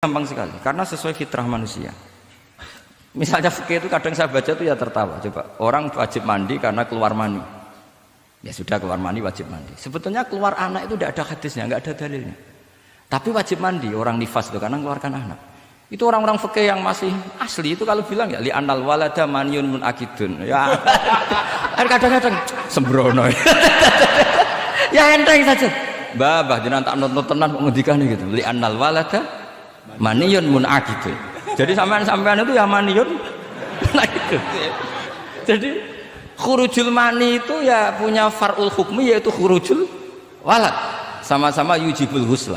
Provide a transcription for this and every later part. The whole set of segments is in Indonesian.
gampang sekali karena sesuai fitrah manusia. Misalnya fikih itu kadang saya baca itu ya tertawa. Coba orang wajib mandi karena keluar mani. Ya sudah keluar mani wajib mandi. Sebetulnya keluar anak itu tidak ada hadisnya, nggak ada dalilnya. Tapi wajib mandi orang nifas itu karena mengeluarkan anak. Itu orang-orang fikih yang masih asli itu kalau bilang ya li anal walada maniyun munakidun. Ya kadang-kadang sembrono. Ya enteng saja. Mbah jenengan tak nonton tenan kok ngendikane gitu. Li anal walada maniyun munakidun. Jadi sampean itu ya maniyun munakidun. Jadi khurujul mani itu ya punya far'ul hukmi yaitu khurujul walad. Sama-sama yujibul husla.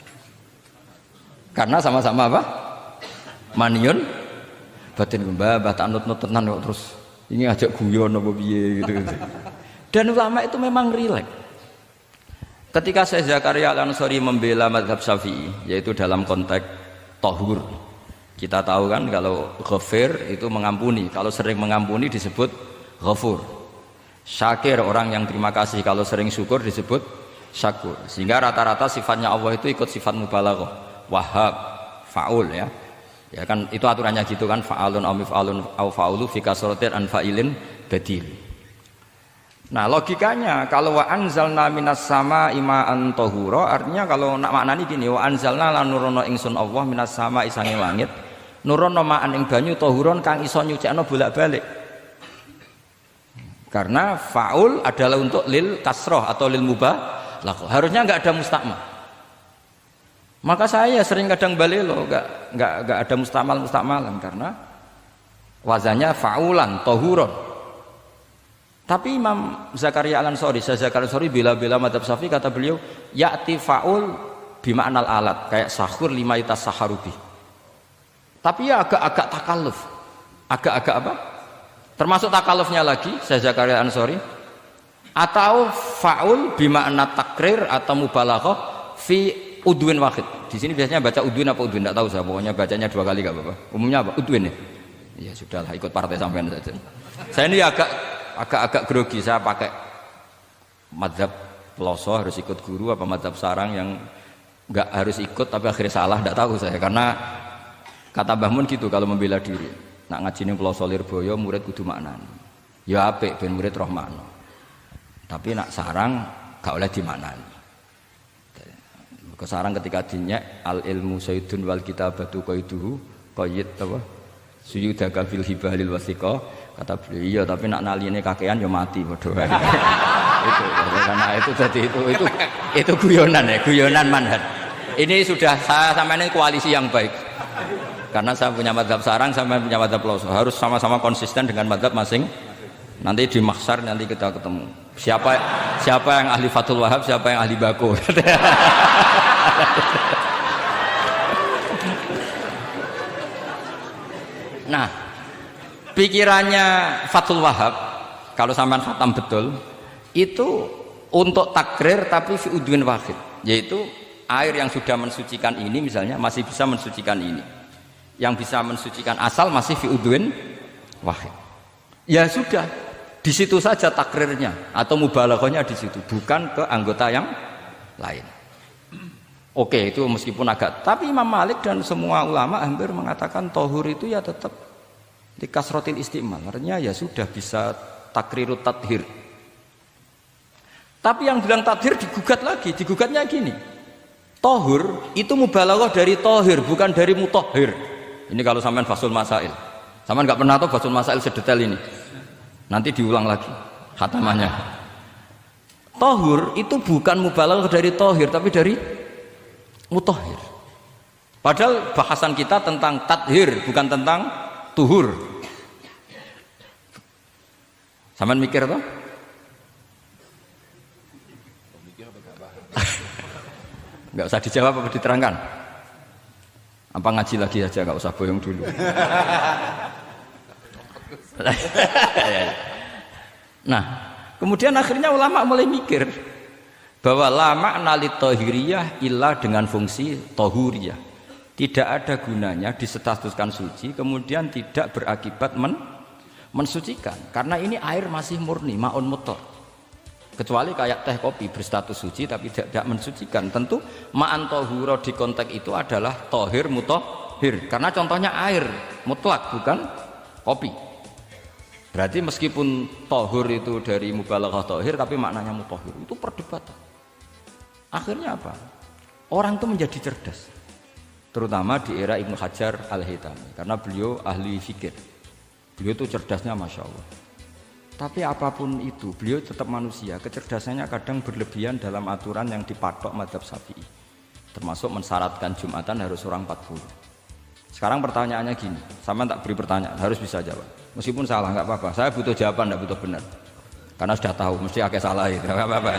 Karena sama-sama apa? Maniyun batin mbah tak nut-nut tenan kok terus ini ajak guyon apa piye gitu. Dan ulama itu memang rileks. Ketika Syekh Zakaria Al-Ansari membela mazhab Syafi'i yaitu dalam konteks tahur. Kita tahu kan kalau ghafir itu mengampuni, kalau sering mengampuni disebut ghafur. Syakir orang yang terima kasih, kalau sering syukur disebut syakur. Sehingga rata-rata sifatnya Allah itu ikut sifat mubalaghah. Wahhab, faul ya. Ya kan itu aturannya gitu kan fa'alun aw mif'alun aw fa'ulu fi kasratin an fa'ilin badil. Nah, logikanya kalau wa anzalna minas sama ima'an tahura artinya kalau nak maknani gini wa anzalna lan nurono ingsun Allah minas sama isange langit nurono ma'an ing banyu tahuron kang iso nyucikno bolak-balik. Karena faul adalah untuk lil kasroh atau lil mubalaghah. Harusnya enggak ada mustakmal. Maka saya sering kadang balelo enggak ada mustakmalan karena wazannya faulan tahuron. Tapi Imam Zakaria Al-Ansari, Syekh Zakaria Al-Ansari bela-bela madzhab Syafi'i kata beliau ya'ti faul bima'nal alat kayak sahur lima itas saharubi. Tapi ya agak-agak takalluf. Agak-agak apa? Termasuk takallufnya lagi Syekh Zakaria Al-Ansari atau faul bima'na takrir atau mubalaghah fi udwin wahid. Di sini biasanya baca udwin apa udwin enggak tahu saya, pokoknya bacanya 2 kali enggak apa-apa. Umumnya apa? Udwin ya. Ya sudahlah ikut partai sampean saja. Saya ini agak grogi, saya pakai madzhab peloso harus ikut guru apa madzhab sarang yang enggak harus ikut tapi akhirnya salah, enggak tahu saya karena kata Mbah Mun gitu kalau membela diri. Nak ngaji ning peloso Lirboyo murid kudu maknani. Ya apik ben murid roh makna. Tapi nak sarang gak oleh dimaknani. Kesarang ketika dinyek al ilmu sayyidun wal kitabatu qaiduhu qayyid apa suyudaka fil hibalil wasiqa kata beliau iya tapi nak naline kakean ya mati padha wae. Itu karena itu jadi itu guyonan ya, guyonan manhaj. Ini sudah saya sama ini koalisi yang baik. Karena saya punya madzhab sarang sama punya madzhab peloso harus sama-sama konsisten dengan madzhab masing. Nanti di mahsyar nanti kita ketemu. Siapa yang ahli Fathul Wahab, siapa yang ahli Bako. Nah, pikirannya Fathul Wahab kalau sampean khatam betul itu untuk takrir tapi fi udwin wahid, yaitu air yang sudah mensucikan ini misalnya masih bisa mensucikan ini. Yang bisa mensucikan asal masih fi udwin wahid. Ya sudah, di situ saja takrirnya atau mubalaghahnya di situ, bukan ke anggota yang lain. Oke, itu meskipun agak, tapi Imam Malik dan semua ulama hampir mengatakan tohur itu ya tetap di kasrotil istimal. Artinya ya sudah bisa takrirut tathir. Tapi yang bilang tathir digugat lagi, digugatnya gini. Tohur itu mubalaghah dari tohir, bukan dari mutahhir. Ini kalau sampean fasul masail. Sampean nggak pernah tahu fasul masail sedetail ini. Nanti diulang lagi khatamannya. Tohur itu bukan mubalaghah dari tohir, tapi dari mutahhir. Padahal bahasan kita tentang tathir bukan tentang tuhur. Sampean mikir apa? Enggak usah dijawab apa diterangkan? Apa ngaji lagi aja, enggak usah bohong dulu. Nah, kemudian akhirnya ulama mulai mikir bahwa lama nalit tohiriyah ilah dengan fungsi tohuriyah tidak ada gunanya disetatuskan suci kemudian tidak berakibat mensucikan karena ini air masih murni ma'un mutlaq. Kecuali kayak teh kopi berstatus suci tapi tidak mensucikan. Tentu ma'an tohuro di konteks itu adalah tohir mutohir. Karena contohnya air mutlak bukan kopi. Berarti meskipun tohur itu dari mubalaghah tohir tapi maknanya mutohir. Itu perdebatan. Akhirnya apa? Orang itu menjadi cerdas. Terutama di era Ibnu Hajar Al-Haytami. Karena beliau ahli fikir. Beliau itu cerdasnya Masya Allah. Tapi apapun itu, beliau tetap manusia. Kecerdasannya kadang berlebihan dalam aturan yang dipatok mazhab Syafi'i. Termasuk mensyaratkan Jumatan harus orang 40. Sekarang pertanyaannya gini, sama tak beri pertanyaan, harus bisa jawab. Meskipun salah, nggak apa-apa. Saya butuh jawaban, nggak butuh benar. Karena sudah tahu, mesti agak salah itu, nggak apa-apa.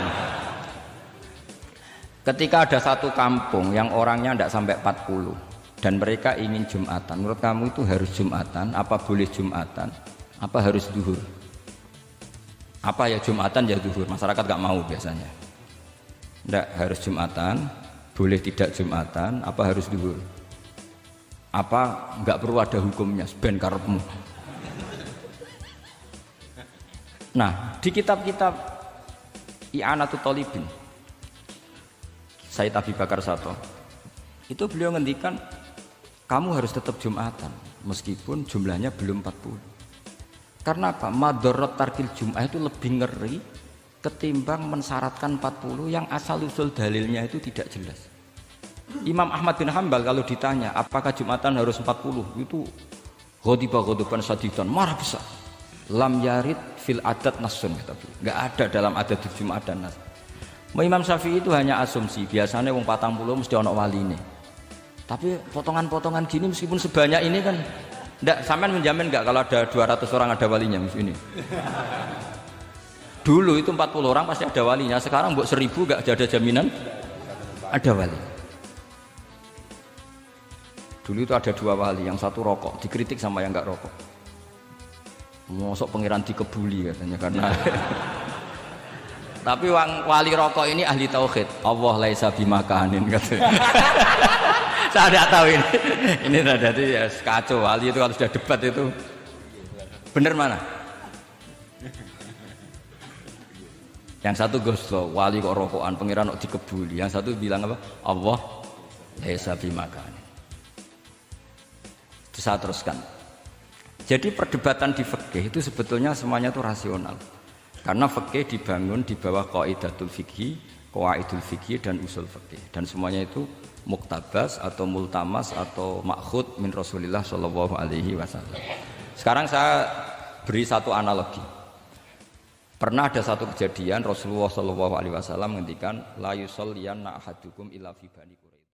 Ketika ada satu kampung yang orangnya tidak sampai 40 dan mereka ingin Jumatan, menurut kamu itu harus Jumatan? Apa boleh Jumatan? Apa harus duhur? Apa ya Jumatan ya duhur, masyarakat gak mau biasanya. Tidak harus Jumatan, boleh tidak Jumatan, apa harus duhur? Apa nggak perlu ada hukumnya, ben karepmu. Nah, di kitab-kitab I'anatul Thalibin Sayyid Abi Bakar Sato itu beliau ngendikan kamu harus tetap Jumatan meskipun jumlahnya belum 40. Karena apa? Madharat tarkil Jum'ah itu lebih ngeri ketimbang mensyaratkan 40 yang asal usul dalilnya itu tidak jelas. Imam Ahmad bin Hanbal kalau ditanya apakah Jumatan harus 40 itu ghadiban sadidan, marah besar. Lam yarid fil adat nasun, enggak ada dalam adat Jumat dan nas. Imam Syafi'i itu hanya asumsi, biasanya wong 40 mesti ono waline. Tapi potongan-potongan gini meskipun sebanyak ini kan enggak, sampean menjamin enggak kalau ada 200 orang ada walinya ini? Dulu itu 40 orang pasti ada walinya, sekarang buat 1000 enggak ada jaminan ada wali. Dulu itu ada 2 wali, yang satu rokok, dikritik sama yang enggak rokok. Mosok pangeran dikebuli katanya karena tapi wali rokok ini ahli tauhid. Allah laisa bimakanin katanya. Saya tidak tahu ini jadi ya, kacau. Wali itu kalau sudah debat itu benar mana? Yang satu goslo, wali kok rokokan, pangeran kok dikebuli. Yang satu bilang apa? Allah laisa bimakanin. Itu saya teruskan. Jadi perdebatan di fikih itu sebetulnya semuanya itu rasional. Karena fikih dibangun di bawah qaidatul fikhi, qawaidul fikhi dan usul fikih. Dan semuanya itu muktabas atau multamas atau makhud min Rasulillah sallallahu alaihi wasallam. Sekarang saya beri satu analogi. Pernah ada satu kejadian Rasulullah sallallahu alaihi wasallam menghentikan la yusolliyanna ahadukum illa fi bani